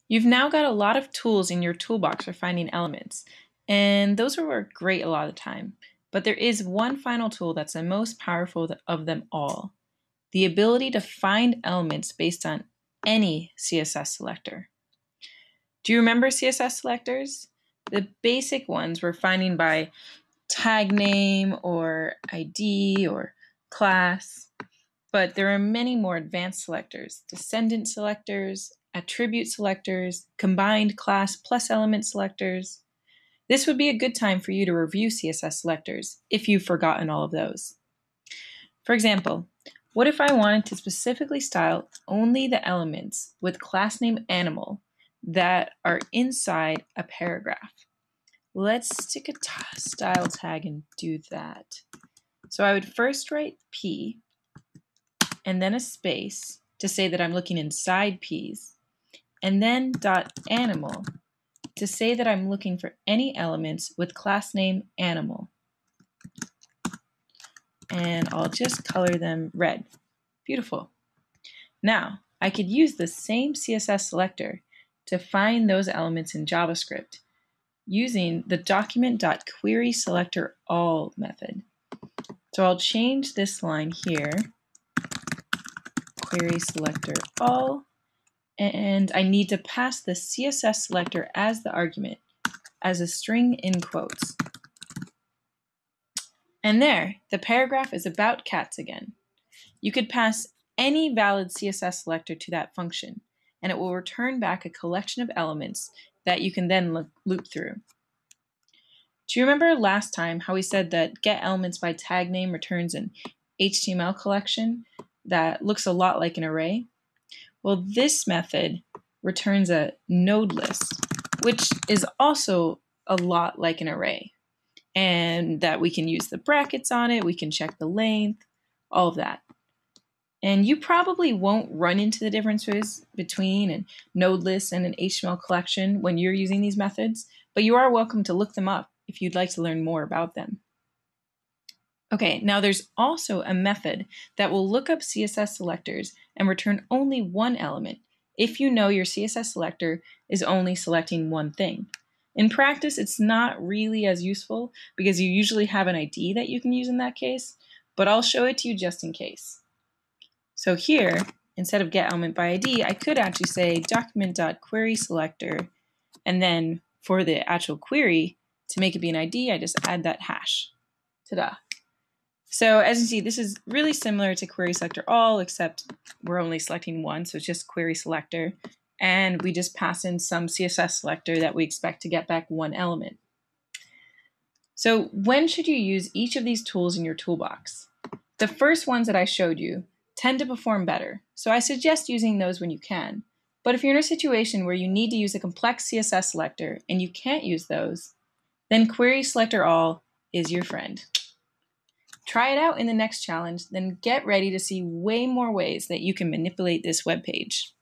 You've now got a lot of tools in your toolbox for finding elements, and those will work great a lot of the time. But there is one final tool that's the most powerful of them all: the ability to find elements based on any CSS selector. Do you remember CSS selectors? The basic ones we're finding by tag name or ID or class, but there are many more advanced selectors: descendant selectors, attribute selectors, combined class plus element selectors. This would be a good time for you to review CSS selectors if you've forgotten all of those. For example, what if I wanted to specifically style only the elements with class name animal that are inside a paragraph? Let's stick a style tag and do that. So I would first write P and then a space to say that I'm looking inside P's, and then .animal to say that I'm looking for any elements with class name animal. And I'll just color them red. Beautiful. Now, I could use the same CSS selector to find those elements in JavaScript using the document.queryselectorall method. So I'll change this line here, Queryselectorall, and I need to pass the CSS selector as the argument, as a string in quotes. And there, the paragraph is about cats again. You could pass any valid CSS selector to that function, and it will return back a collection of elements that you can then loop through. Do you remember last time how we said that getElementsByTagName returns an HTML collection that looks a lot like an array? Well, this method returns a node list, which is also a lot like an array, and that we can use the brackets on it, we can check the length, all of that. And you probably won't run into the differences between a node list and an HTML collection when you're using these methods, but you are welcome to look them up if you'd like to learn more about them. Okay, now there's also a method that will look up CSS selectors and return only one element if you know your CSS selector is only selecting one thing. In practice, it's not really as useful because you usually have an ID that you can use in that case, but I'll show it to you just in case. So here, instead of getElementById, I could actually say document.querySelector, and then for the actual query, to make it be an ID, I just add that hash. Ta-da. So as you see, this is really similar to Queryselectorall, except we're only selecting one, so it's just Queryselector, and we just pass in some CSS selector that we expect to get back one element. So when should you use each of these tools in your toolbox? The first ones that I showed you tend to perform better, so I suggest using those when you can. But if you're in a situation where you need to use a complex CSS selector and you can't use those, then Queryselectorall is your friend. Try it out in the next challenge, then get ready to see way more ways that you can manipulate this web page.